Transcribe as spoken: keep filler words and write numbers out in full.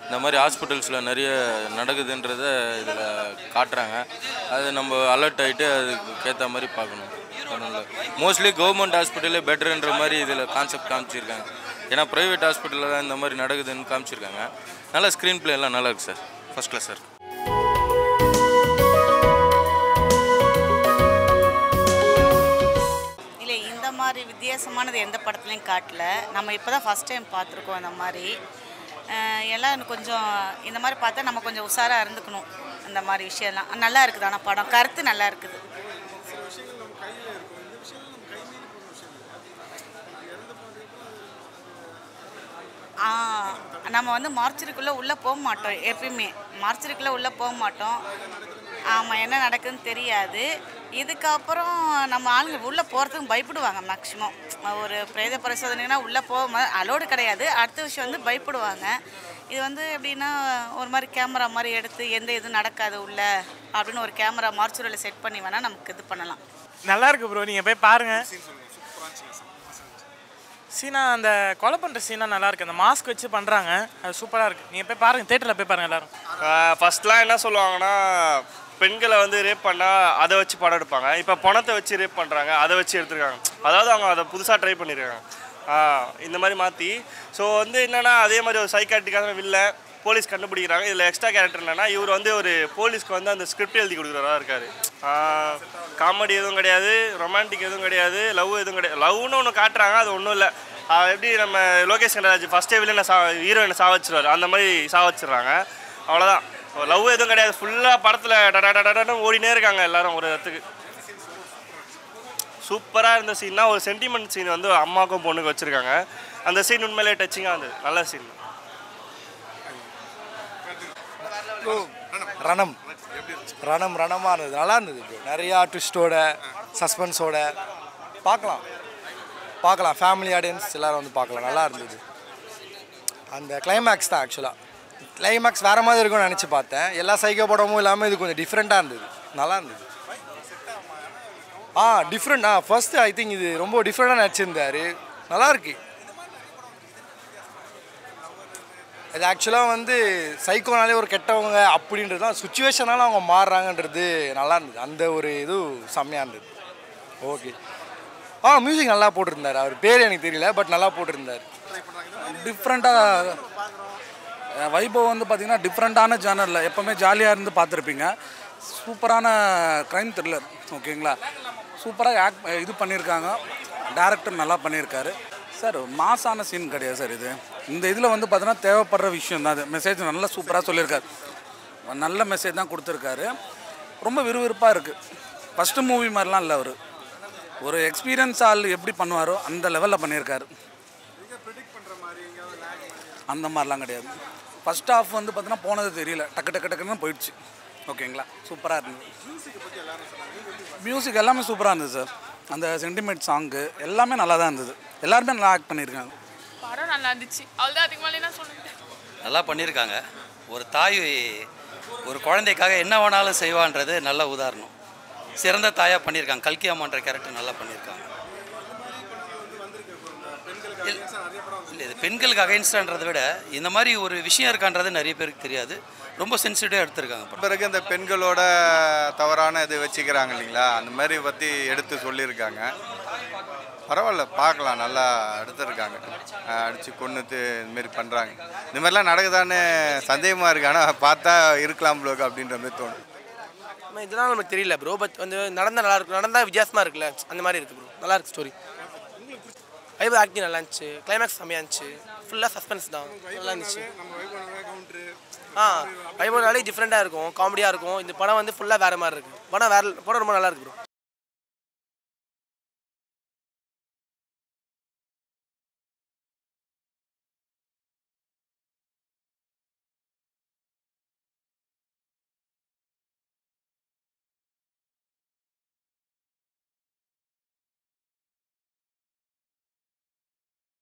இந்த மாதிரி ஹாஸ்பிட்டல்ஸில் நிறைய நடக்குதுன்றத இதில் காட்டுறாங்க. அது நம்ம அலர்ட் ஆகிட்டு அதுக்கு ஏற்ற மாதிரி பார்க்கணும். மோஸ்ட்லி கவர்மெண்ட் ஹாஸ்பிட்டலே பெட்டருன்ற மாதிரி இதில் கான்செப்ட் காமிச்சிருக்காங்க. ஏன்னா ப்ரைவேட் ஹாஸ்பிட்டலில் தான் இந்த மாதிரி நடக்குதுன்னு காமிச்சிருக்காங்க. நல்லா ஸ்க்ரீன் பிளே எல்லாம் நல்லா இருக்குது சார், ஃபஸ்ட் கிளாஸ் சார். இல்லை இந்த மாதிரி வித்தியாசமானது எந்த படத்துலையும் காட்டல. நம்ம இப்போ தான் ஃபஸ்ட் டைம் பார்த்துருக்கோம். இந்த மாதிரி எல்லாம் கொஞ்சம் இந்த மாதிரி பார்த்தா நம்ம கொஞ்சம் உஷாராக இருந்துக்கணும். இந்த மாதிரி விஷயம்லாம் நல்லா இருக்குது. ஆனால் படம் கருத்து நல்லா இருக்குது. நம்ம வந்து மார்ச்சரிக்குள்ளே உள்ளே போக மாட்டோம். எப்பயுமே மார்ச்சரிக்குள்ளே உள்ளே போக மாட்டோம். ஆமாம், என்ன நடக்குதுன்னு தெரியாது. இதுக்கப்புறம் நம்ம ஆளுங்க உள்ளே போகிறதுக்கு பயப்படுவாங்க. மேக்ஸிமம் ஒரு பிரேத பரிசோதனைனா உள்ளே போக அலோடு கிடையாது. அடுத்த விஷயம் வந்து பயப்படுவாங்க. இது வந்து எப்படின்னா ஒரு மாதிரி கேமரா மாதிரி எடுத்து எந்த இதுவும் நடக்காது உள்ள அப்படின்னு ஒரு கேமரா மார்ச்சரியில் செட் பண்ணி வேணால் நமக்கு இது பண்ணலாம். நல்லா இருக்கு ப்ரோ, நீங்கள் போய் பாருங்கள். சீனா அந்த கொலை பண்ணுற சீனா நல்லா இருக்குது. அந்த மாஸ்க் வச்சு பண்ணுறாங்க, அது சூப்பராக இருக்குது. நீங்கள் போய் பாருங்கள், தேட்டரில் போய் பாருங்கள் எல்லோரும். ஃபஸ்ட்லாம் என்ன சொல்லுவாங்கன்னா பெண்களை வந்து ரேப் பண்ணால் அதை வச்சு படம் எடுப்பாங்க. இப்போ பணத்தை வச்சு ரேப் பண்ணுறாங்க, அதை வச்சு எடுத்துருக்காங்க. அதாவது அவங்க அதை புதுசாக ட்ரை பண்ணியிருக்காங்க இந்த மாதிரி மாற்றி. ஸோ வந்து என்னென்னா அதே மாதிரி ஒரு சைக்காட்ரிக்கான வில்ல போலீஸ் கண்டுபிடிக்கிறாங்க. இதில் எக்ஸ்ட்ரா கேரக்டர் என்னென்னா இவர் வந்து ஒரு போலீஸ்க்கு வந்து அந்த ஸ்கிரிப்ட் எழுதி கொடுக்குறதா இருக்கார். காமெடி எதுவும் கிடையாது, ரொமான்டிக் எதுவும் கிடையாது, லவ் எதுவும் கிடையாது. லவ்னு ஒன்று காட்டுறாங்க, அது ஒன்றும் இல்லை. எப்படி நம்ம லோகேஷ் கனராஜ் ஃபஸ்ட்டே வில்லனை சா ஹீரோயினை சாவச்சிருவார், அந்த மாதிரி சாவச்சிடுறாங்க. அவ்வளோதான், லவ் எதுவும் கிடையாது. ஃபுல்லாக படத்தில் டடாடன்னு ஓடினே இருக்காங்க எல்லாரும் ஒரு இடத்துக்கு. சூப்பராக இருந்த சீன்னா ஒரு சென்டிமெண்ட் சீன் வந்து அம்மாவுக்கும் பொண்ணுக்கு வச்சுருக்காங்க. அந்த சீன் உண்மையிலே டச்சிங்காக இருந்தது, நல்ல சீன். ரணம் ரணம் ரணமாக இருந்தது, நல்லா இருந்தது ப்ரோ. நிறையா ட்விஸ்டோட சஸ்பென்ஸோட பார்க்கலாம் பார்க்கலாம் ஃபேமிலி ஆடியன்ஸ் எல்லோரும் வந்து பார்க்கலாம். நல்லா இருந்தது. அந்த கிளைமேக்ஸ் தான் ஆக்சுவலாக கிளைமேக்ஸ் வேறு மாதிரி இருக்கும்னு நினச்சி பார்த்தேன். எல்லா சைக்கோ படமும் இல்லாமல் இது கொஞ்சம் டிஃப்ரெண்ட்டாக இருந்தது, நல்லா இருந்தது. ஆ டிஃப்ரெண்ட் ஆ ஃபர்ஸ்ட்டு ஐ திங்க் இது ரொம்ப டிஃப்ரெண்ட்டாக நடிச்சிருந்தார், நல்லாயிருக்கு. இது ஆக்சுவலாக வந்து சைக்கோனாலே ஒரு கெட்டவங்க அப்படின்றது தான், சுச்சுவேஷனால அவங்க மாறுறாங்கன்றது நல்லா இருந்தது. அந்த ஒரு இது செம்மையாக இருந்தது. ஓகே. ஆ மியூசிக் நல்லா போட்டிருந்தார். அவர் பேர் எனக்கு தெரியல, பட் நல்லா போட்டிருந்தார். டிஃப்ரெண்ட்டாக வைபவ் வந்து பார்த்திங்கன்னா டிஃப்ரெண்ட்டான ஜானரில் எப்போவுமே ஜாலியாக இருந்து பார்த்துருப்பீங்க. சூப்பரான க்ரைம் த்ரில்லர், ஓகேங்களா. சூப்பராக ஆக்ட் இது பண்ணியிருக்காங்க. டேரக்டர் நல்லா பண்ணியிருக்காரு சார். மாசான சீன் கிடையாது சார் இது. இந்த இதில் வந்து பார்த்தீங்கன்னா தேவைப்படுற விஷயம் தான் அது. மெசேஜ் நல்லா சூப்பராக சொல்லியிருக்காரு, நல்ல மெசேஜ் தான் கொடுத்துருக்காரு. ரொம்ப விறுவிறுப்பாக இருக்குது. ஃபஸ்ட்டு மூவி மாதிரிலாம் இல்லை, அவர் ஒரு எக்ஸ்பீரியன்ஸ் ஆள் எப்படி பண்ணுவாரோ அந்த லெவலில் பண்ணியிருக்காரு. அந்த மாதிரிலாம் கிடையாது. ஃபஸ்ட் ஹாஃப் வந்து பார்த்தீங்கன்னா போனது தெரியல, டக்கு டக்கு டக்குன்னு போயிடுச்சு, ஓகேங்களா. சூப்பராக இருந்தது. மியூசிக் எல்லாமே சூப்பராக இருந்தது சார். அந்த சென்டிமெண்ட் சாங்கு எல்லாமே நல்லா தான் இருந்தது. எல்லாருமே நல்லா ஆக்ட் பண்ணியிருக்காங்க. படம் நல்லா இருந்துச்சு, அவ்வளோதான். அதுக்கு மேலே என்ன சொல்லுங்க. நல்லா பண்ணியிருக்காங்க. ஒரு தாய் ஒரு குழந்தைக்காக என்ன வேணாலும் செய்வான்றது நல்ல உதாரணம். சிறந்த தாயாக பண்ணியிருக்காங்க. கல்கி அம்மான்ற கேரக்டர் நல்லா பண்ணியிருக்காங்க. இல்லை, இது பெண்களுக்கு அகைன்ஸ்டான்றதை விட இந்த மாதிரி ஒரு விஷயம் இருக்கான்றது நிறைய பேருக்கு தெரியாது. ரொம்ப சென்சிட்டிவாக எடுத்திருக்காங்க. பிறகு இந்த பெண்களோட தவறான இது வச்சுக்கிறாங்க இல்லைங்களா, அந்த மாதிரி பற்றி எடுத்து சொல்லியிருக்காங்க. பரவாயில்ல, பார்க்கலாம், நல்லா எடுத்துருக்காங்க. அடித்து கொண்டுட்டு இதுமாரி பண்ணுறாங்க. இந்த மாதிரிலாம் நடக்குதான்னு சந்தேகமாக இருக்குது. ஆனால் பார்த்தா இருக்கலாம் ப்ளோக்கு அப்படின்ற மாதிரி தோணும். இதெல்லாம் நமக்கு தெரியல ப்ரோ, பட் வந்து நடந்தால் நல்லா இருக்கும். நடந்தால் வித்தியாசமாக இருக்குல்ல, அந்த மாதிரி இருக்குது ப்ரோ. நல்லா இருக்குது ஸ்டோரி. வைபவ் ஆக்டிங் நல்லா இருந்துச்சு. கிளைமேக்ஸ் செம்மையாக இருந்துச்சு. ஃபுல்லாக சஸ்பென்ஸ் தான், நல்லா இருந்துச்சு. ஆ வைபவ்னாலே டிஃப்ரெண்ட்டாக இருக்கும், காமெடியாக இருக்கும். இந்த படம் வந்து ஃபுல்லாக வேறு மாதிரி இருக்குது. படம் வேறு படம் ரொம்ப நல்லா இருக்குது ப்ரோ.